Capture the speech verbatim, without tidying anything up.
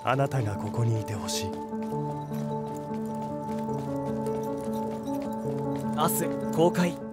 あなたがここにいてほしい。 明日公開。